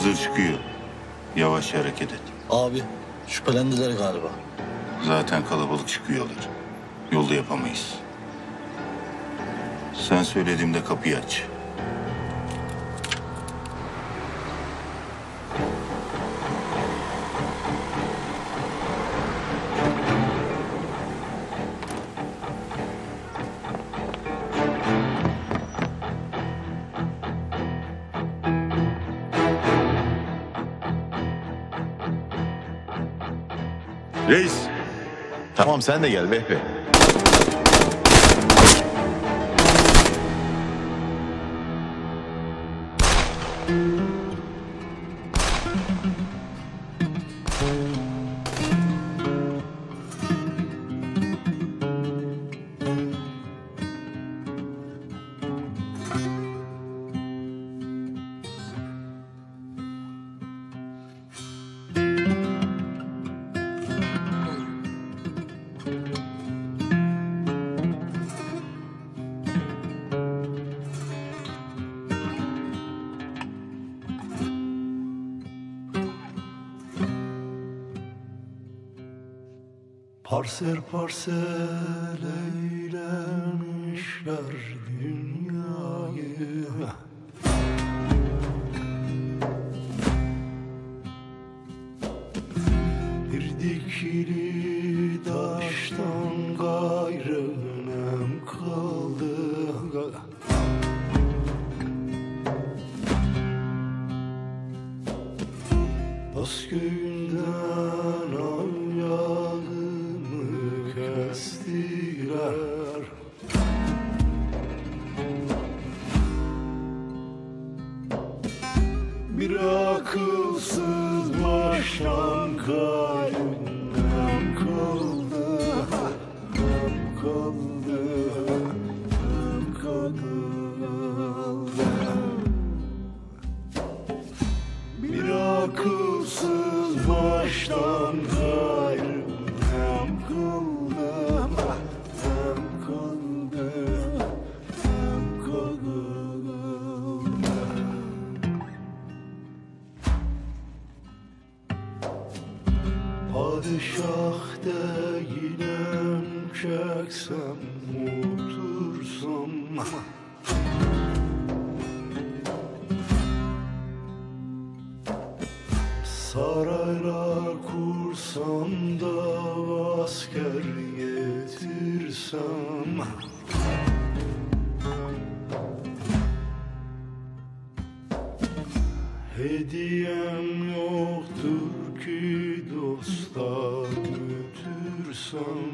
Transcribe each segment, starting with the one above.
Hızır çıkıyor. Yavaş hareket et. Abi şüphelendiler galiba. Zaten kalabalık çıkıyorlar. Yolda yapamayız. Sen söylediğimde kapıyı aç. Reis. Tamam sen de gel Vehbi. Parsel parsel eylemişler dünyayı. Bir dikili taştan gayrı nem kaldı. Dost köyünden al yağını kestiler. Bir akılsız baştan kalbimden kaldı. Nem kaldı. Nem kaldı. Bir akılsız baştan gayrı hem kaldı, hem kaldı, hem kaldı. Padişah değilim çeksem otursam. Saraylar kursam da asker getirsem. Hediyem yoktur ki dosta götürsem.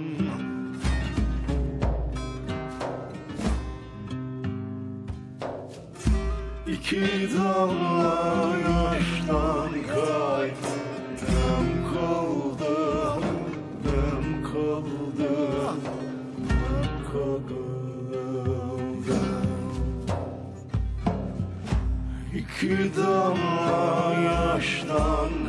İki damla yaştan kaydı. Nem kaldı, nem kaldı, nem kaldı. İki damla yaştan